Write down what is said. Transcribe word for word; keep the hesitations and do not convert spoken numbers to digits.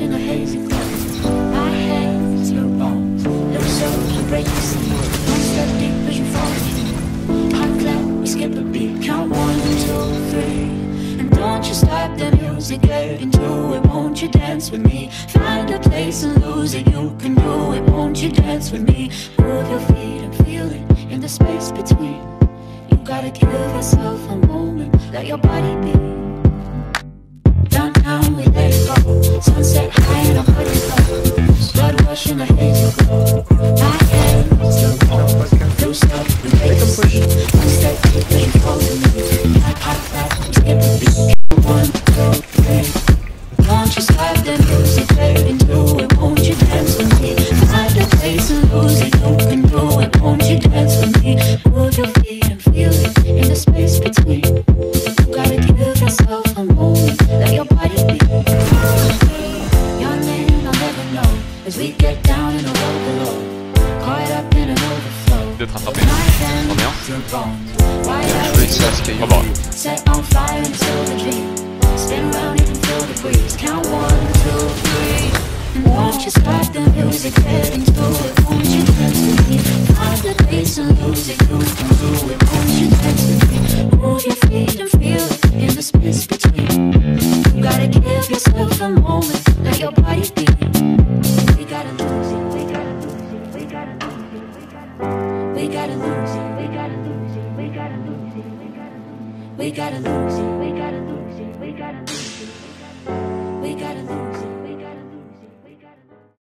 in a hazy glow. My hands, your bones, look so you break the scene. One step deep as you fall in. Hot clap, we skip a beat. Count one, two, three. And don't you stop the music, get into it. Won't you dance with me? Find a place and lose it. You can do it. Won't you dance with me? Move your feet and feel it in the space between. You gotta give yourself a moment. Let your body be. Downtown we let it go. Sunset high and our body low. Blood rush in a hazy glow. My hands, your bones, loose up and break the scene. One step deep as you fall to me. Hot, hot, flat, skip a beat. One, two, three. Won't you stop the music, get into it? Won't you dance with me? Find a place and lose it. You can do it. Won't you dance with me? Move your feet and feel it in the space between. You gotta give yourself a moment. Let your body be. Your name I'll never know as we get down in the road below. Caught up in an overflow. D'être attrapé. Trop bien. Je vais essayer à scaler. Au revoir. Set on fire until the dream. Spin around, you can feel the breeze. Count one, two, three. And won't you start the music, get into it? Won't you dance with me? Find the bass and lose it. You can do it. Won't you dance with me? Move your feet and feel it in the space between. You gotta give yourself a moment. Let your body be. We gotta lose it. We gotta lose it. We gotta lose it. We gotta lose it. We gotta lose it. We gotta lose it. We gotta lose it. We gotta lose it. We gotta lose it. We gotta lose it.